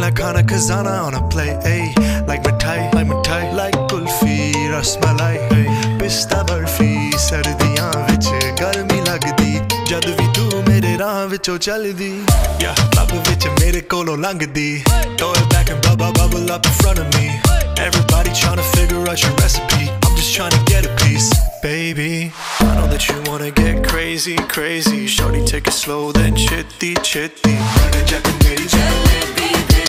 like khana khazana on a plate, ayy. Like mithai, like kulfi, rasmalai, ayy. Pista barfi, sardiyan vich garmi lagdi. Jad vi tu mere raah vichon chaldi, yeah, lab vich mere kolon langdi. Throw it back and bubble up in front of me. Everybody tryna figure out your recipe. I'm just tryna get a piece, baby. I know that you wanna get crazy, crazy. Shorty, take it slow, then chitty, chitty. Run it, jack, and